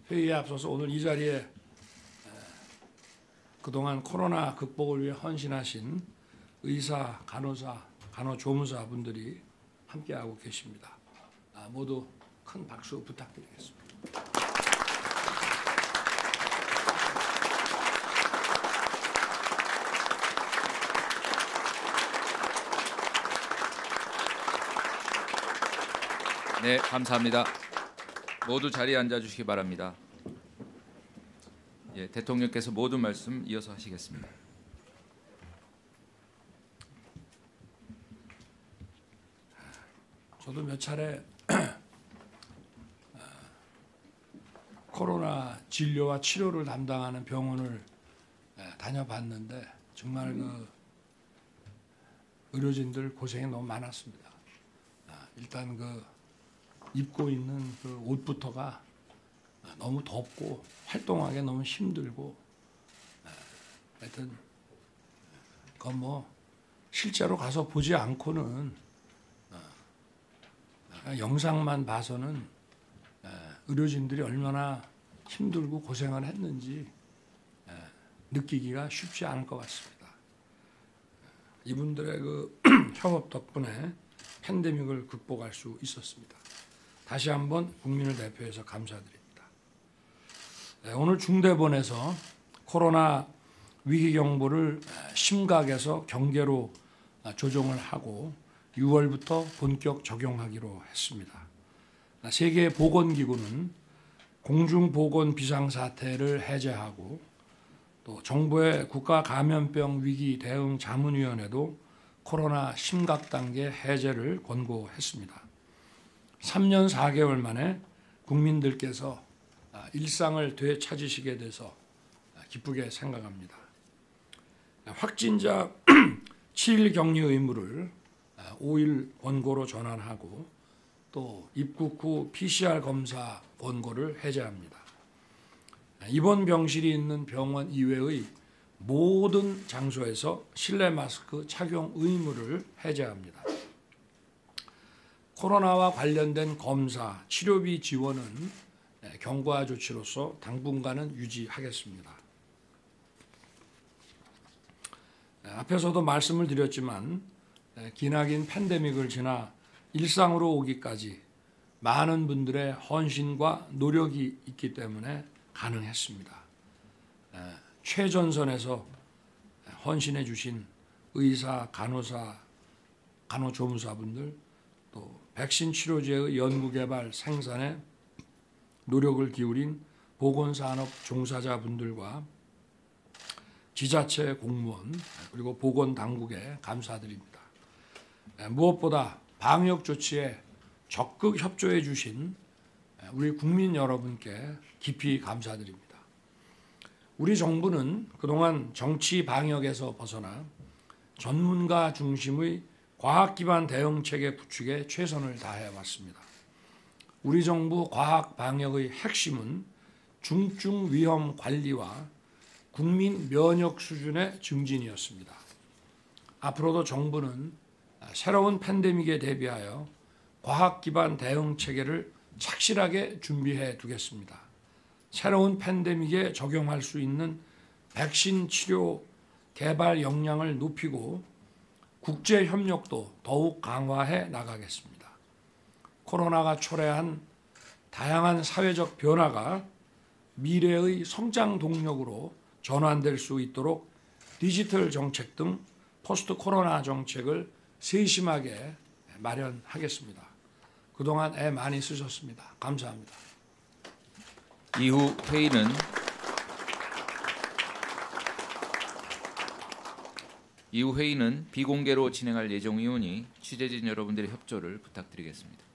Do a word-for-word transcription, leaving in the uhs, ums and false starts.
회의에 앞서서 오늘 이 자리에 그동안 코로나 극복을 위해 헌신하신 의사, 간호사, 간호조무사 분들이 함께하고 계십니다. 모두 큰 박수 부탁드리겠습니다. 네, 감사합니다. 모두 자리에 앉아주시기 바랍니다. 예, 대통령께서 모든 말씀 이어서 하시겠습니다. 저도 몇 차례 코로나 진료와 치료를 담당하는 병원을 다녀봤는데 정말 그 의료진들 고생이 너무 많았습니다. 일단 그 입고 있는 그 옷부터가 너무 덥고 활동하기 너무 힘들고, 하여튼 그건 뭐 실제로 가서 보지 않고는 영상만 봐서는 의료진들이 얼마나 힘들고 고생을 했는지 느끼기가 쉽지 않을 것 같습니다. 이분들의 그 협업 덕분에 팬데믹을 극복할 수 있었습니다. 다시 한번 국민을 대표해서 감사드립니다. 오늘 중대본에서 코로나 위기 경보를 심각에서 경계로 조정을 하고 유월부터 본격 적용하기로 했습니다. 세계보건기구는 공중보건 비상사태를 해제하고 또 정부의 국가감염병 위기 대응 자문위원회도 코로나 심각단계 해제를 권고했습니다. 삼 년 사 개월 만에 국민들께서 일상을 되찾으시게 돼서 기쁘게 생각합니다. 확진자 칠 일 격리 의무를 오 일 권고로 전환하고 또 입국 후 피씨알 검사 권고를 해제합니다. 입원 병실이 있는 병원 이외의 모든 장소에서 실내 마스크 착용 의무를 해제합니다. 코로나와 관련된 검사, 치료비 지원은 경과 조치로서 당분간은 유지하겠습니다. 앞에서도 말씀을 드렸지만 기나긴 팬데믹을 지나 일상으로 오기까지 많은 분들의 헌신과 노력이 있기 때문에 가능했습니다. 최전선에서 헌신해 주신 의사, 간호사, 간호조무사분들, 또 백신 치료제의 연구개발 생산에 노력을 기울인 보건산업 종사자분들과 지자체 공무원 그리고 보건당국에 감사드립니다. 무엇보다 방역 조치에 적극 협조해 주신 우리 국민 여러분께 깊이 감사드립니다. 우리 정부는 그동안 정치 방역에서 벗어나 전문가 중심의 과학 기반 대응 체계 구축에 최선을 다해 왔습니다. 우리 정부 과학 방역의 핵심은 중증 위험 관리와 국민 면역 수준의 증진이었습니다. 앞으로도 정부는 새로운 팬데믹에 대비하여 과학 기반 대응 체계를 착실하게 준비해 두겠습니다. 새로운 팬데믹에 적용할 수 있는 백신 치료 개발 역량을 높이고 국제 협력도 더욱 강화해 나가겠습니다. 코로나가 초래한 다양한 사회적 변화가 미래의 성장 동력으로 전환될 수 있도록 디지털 정책 등 포스트 코로나 정책을 세심하게 마련하겠습니다. 그동안 애 많이 쓰셨습니다. 감사합니다. 이후 회의는 이후 회의는 비공개로 진행할 예정이오니 취재진 여러분들의 협조를 부탁드리겠습니다.